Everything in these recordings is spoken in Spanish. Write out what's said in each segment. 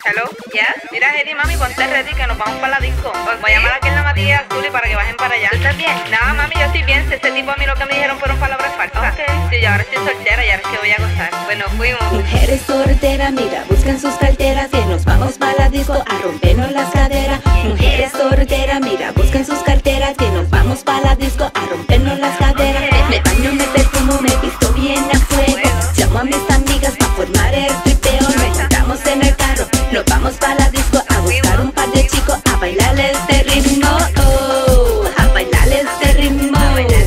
Hello, yes. Mira, Eddie, mami, ponte ready que nos vamos para la disco. Voy a llamar aquí en la Matías Zuli para que bajen para allá. ¿Estás bien? Nada, mami, yo estoy bien. Si ese tipo a mí lo que me dijeron fueron palabras falsas. Okay. Sí, yo ahora estoy soltera y ahora es que voy a gozar. Bueno, fuimos. Mujeres solteras, mira, buscan sus carteras que nos vamos para la disco a rompernos las caderas. Mujeres solteras, mira, buscan sus carteras que nos vamos para la disco a rompernos las caderas. Me baño, me perfumo, me visto bien a fuego. Llamo a mis amigas para formar el tripeo. Nos montamos en el carro, nos vamos para la disco a buscar un par de chicos a bailar este ritmo. Oh, a bailar este ritmo.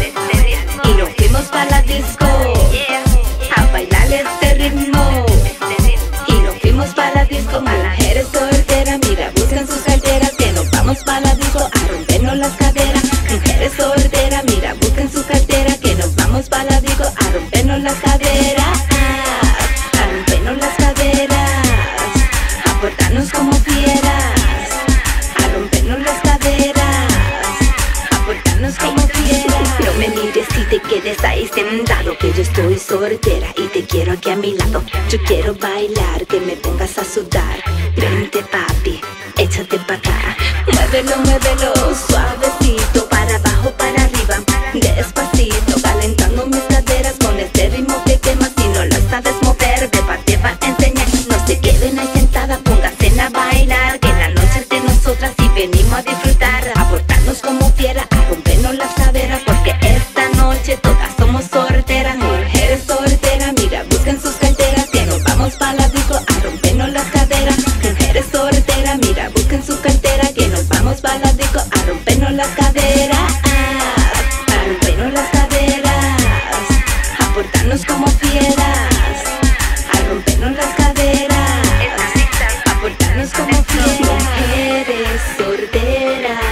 Y nos fuimos para la disco a bailar este ritmo. Y nos fuimos para la disco. Mujeres solteras, mira, buscan sus carteras que nos vamos para la disco a rompernos las caderas. Mujeres solteras, mira, buscan sus carteras que nos vamos para la disco a rompernos las caderas. A rompernos las caderas, a portarnos como fieras. A rompernos las caderas, a portarnos como fieras. No me mires si te quedes ahí sentado, que yo estoy soltera y te quiero aquí a mi lado. Yo quiero bailar, que me pongas a sudar. Vente papi, échate pa' acá. Muévelo, muévelo, suavecito, para abajo, para arriba, despacito, calentando mis caderas con este ritmo que quema. Si no lo sabes mover, Beba te va a enseñar. No se queden ahí sentada, pónganse a bailar, que la noche es de nosotras y venimos a disfrutar. A portarnos como fiera, a rompernos las caderas, porque esta noche todas somos solteras. Mujeres solteras, mira, buscan sus carteras que nos vamos para la disco a rompernos las caderas. Mujeres solteras, mira, buscan sus carteras que nos vamos para la disco a rompernos las caderas. A rompernos las caderas, a portarnos como fieras. A rompernos las caderas, a portarnos como fieras. Mujeres solteras,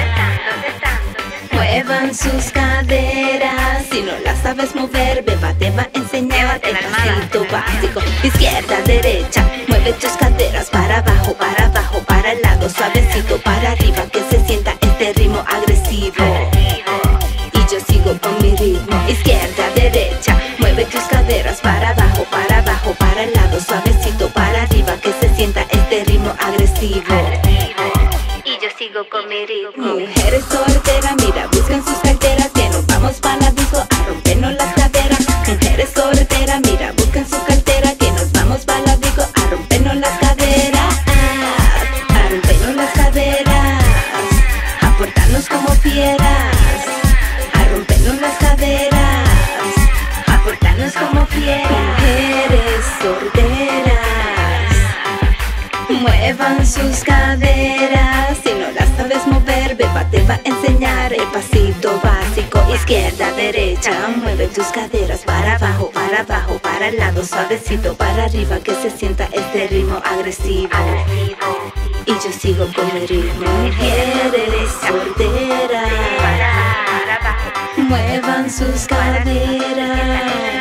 muevan sus caderas. Si no las sabes mover, Beba te va a enseñar el pasito básico. Izquierda, derecha, mueve tus caderas para abajo, para el lado, suavecito, para arriba, que se sienta este ritmo agresivo. Y yo sigo con mi ritmo. Izquierda, derecha, mueve tus caderas para abajo, para el lado, suavecito, para arriba, que se sienta este ritmo agresivo. Y yo sigo con mi ritmo. Mujeres solteras, mira, buscan sus carteras que nos vamos para la disco a rompernos las caderas. Mujeres solteras, mira, buscan sus carteras que nos vamos para la disco a rompernos las caderas. A rompernos las caderas, a portarnos como fieras. A rompernos las caderas, a portarnos como fieras. Mujeres solteras, muevan sus caderas. Si no las sabes mover, Beba te va a enseñar el pasito básico. Izquierda, derecha, mueve tus caderas para abajo, para el lado, suavecito, para arriba, que se sienta este ritmo agresivo. Y yo sigo con mi ritmo. Mujeres solteras, muevan sus caderas.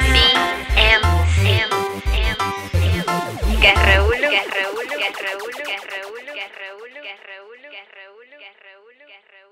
Que reúno. Que reúno.